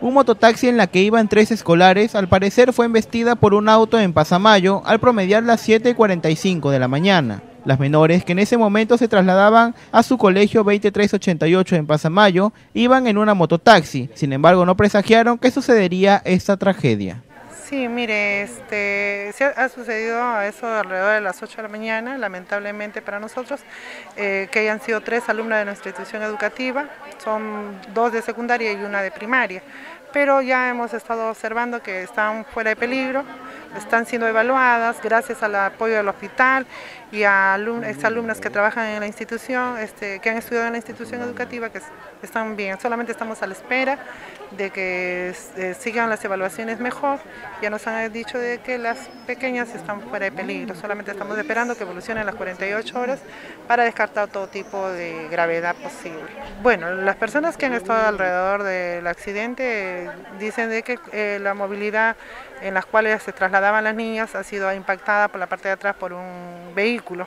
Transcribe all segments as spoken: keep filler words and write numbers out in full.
Un mototaxi en la que iban tres escolares, al parecer fue embestida por un auto en Pasamayo al promediar las siete cuarenta y cinco de la mañana. Las menores, que en ese momento se trasladaban a su colegio veintitrés ochenta y ocho en Pasamayo, iban en una mototaxi. Sin embargo, no presagiaron que sucedería esta tragedia. Sí, mire, este, se ha, ha sucedido eso alrededor de las ocho de la mañana, lamentablemente para nosotros, eh, que hayan sido tres alumnas de nuestra institución educativa, son dos de secundaria y una de primaria, pero ya hemos estado observando que están fuera de peligro, están siendo evaluadas gracias al apoyo del hospital y a alum exalumnas que trabajan en la institución, este, que han estudiado en la institución educativa, que están bien. Solamente estamos a la espera de que eh, sigan las evaluaciones mejor. Ya nos han dicho de que las pequeñas están fuera de peligro, solamente estamos esperando que evolucionen las cuarenta y ocho horas para descartar todo tipo de gravedad posible. Bueno, las personas que han estado alrededor del accidente eh, dicen de que eh, la movilidad en las cuales se trasladaban las niñas ha sido impactada por la parte de atrás por un vehículo.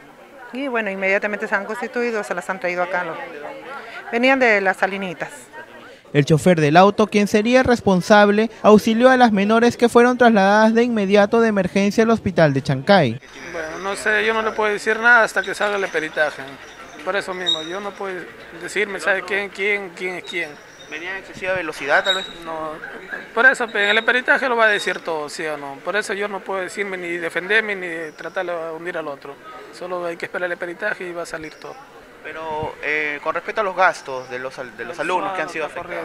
Y bueno, inmediatamente se han constituido, se las han traído acá. Venían de Las Salinitas. El chofer del auto, quien sería responsable, auxilió a las menores que fueron trasladadas de inmediato de emergencia al hospital de Chancay. Bueno, no sé, yo no le puedo decir nada hasta que salga el peritaje. Por eso mismo, yo no puedo decirme, ¿sabe quién, quién, quién es quién? ¿Venía en excesiva velocidad tal vez? No, por eso en el peritaje lo va a decir todo, sí o no. Por eso yo no puedo decirme ni defenderme ni tratar de hundir al otro. Solo hay que esperar el peritaje y va a salir todo. Pero eh, con respecto a los gastos de los, de los alumnos que han sido afectados.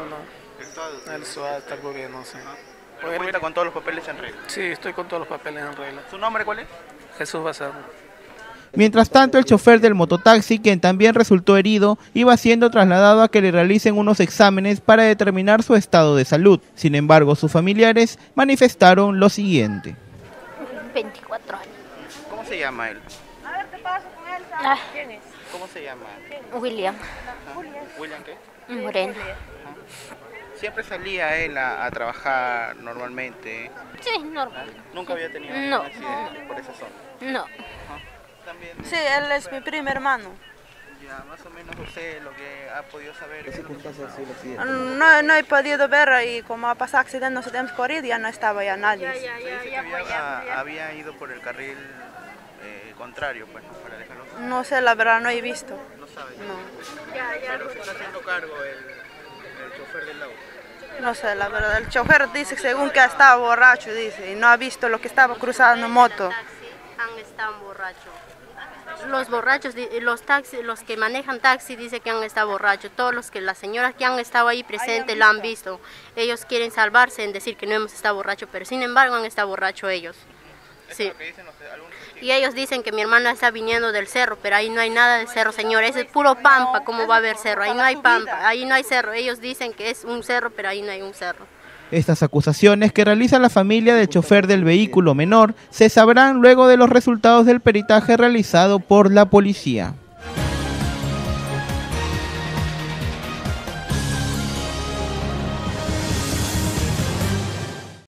El S U A está corriendo, sí. ¿Pero cuenta con todos los papeles en regla? Sí, estoy con todos los papeles en regla. ¿Su nombre cuál es? Jesús Bazar. Mientras tanto, el chofer del mototaxi, quien también resultó herido, iba siendo trasladado a que le realicen unos exámenes para determinar su estado de salud. Sin embargo, sus familiares manifestaron lo siguiente. veinticuatro años. ¿Cómo se llama él? A ver, ¿qué pasa con él? Ah. ¿Quién es? ¿Cómo se llama? William. Ajá. ¿William qué? Moreno. Ajá. ¿Siempre salía él a, a trabajar normalmente? Sí, normal. ¿Nunca había tenido no. un accidente por esa zona? No. Ajá. ¿También? Sí, él es mi primer hermano. Ya, más o menos usted lo que ha podido saber. ¿Qué circunstancias ha sido el accidente? No, no he podido ver y como ha pasado accidente, no se tenemos corrido, ya no estaba ya nadie. Ya, ya, ya, ya, ya, había, ya. había ido por el carril eh, contrario, pues, para dejarlo. No sé, la verdad, no he visto. No sabe. No. Ya, ya. Pero se está haciendo cargo el, el chofer del auto. No sé, la verdad, el chofer dice que según que estaba borracho, dice, y no ha visto lo que estaba cruzando moto. Han estado borrachos. Los borrachos, los taxis, los que manejan taxi dicen que han estado borrachos. Todos los que las señoras que han estado ahí presentes lo han visto. Ellos quieren salvarse en decir que no hemos estado borrachos, pero sin embargo han estado borrachos ellos. Sí. Y ellos dicen que mi hermana está viniendo del cerro, pero ahí no hay nada de cerro, señor. Ese es puro pampa. ¿Cómo va a haber cerro? Ahí no hay pampa, ahí no hay cerro. Ellos dicen que es un cerro, pero ahí no hay un cerro. Estas acusaciones que realiza la familia del chofer del vehículo menor se sabrán luego de los resultados del peritaje realizado por la policía.